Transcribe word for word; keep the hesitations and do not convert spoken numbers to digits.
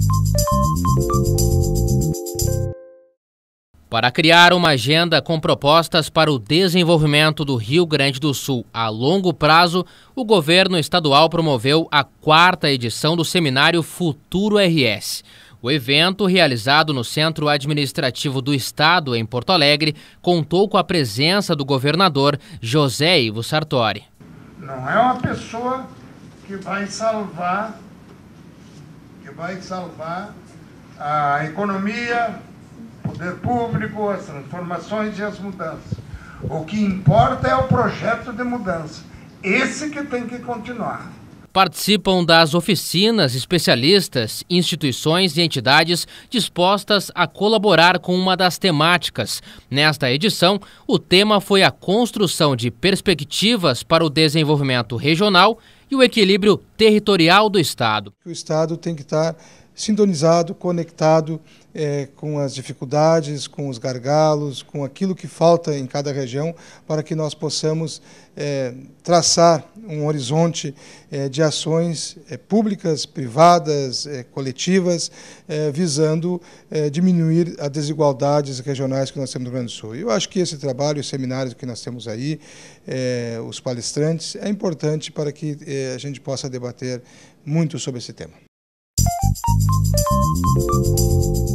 Para criar uma agenda com propostas para o desenvolvimento do Rio Grande do Sul a longo prazo, o governo estadual promoveu a quarta edição do seminário Futuro R S. O evento, realizado no Centro Administrativo do Estado, em Porto Alegre, contou com a presença do governador José Ivo Sartori. Não é uma pessoa que vai salvar, que vai salvar a economia, o poder público, as transformações e as mudanças. O que importa é o projeto de mudança. Esse que tem que continuar. Participam das oficinas especialistas, instituições e entidades dispostas a colaborar com uma das temáticas. Nesta edição, o tema foi a construção de perspectivas para o desenvolvimento regional e o equilíbrio territorial do Estado. O Estado tem que estar sintonizado, conectado é, com as dificuldades, com os gargalos, com aquilo que falta em cada região, para que nós possamos é, traçar um horizonte é, de ações é, públicas, privadas, é, coletivas, é, visando é, diminuir as desigualdades regionais que nós temos no Rio Grande do Sul. Eu acho que esse trabalho, os seminários que nós temos aí, é, os palestrantes, é importante para que é, a gente possa debater muito sobre esse tema. Thank you.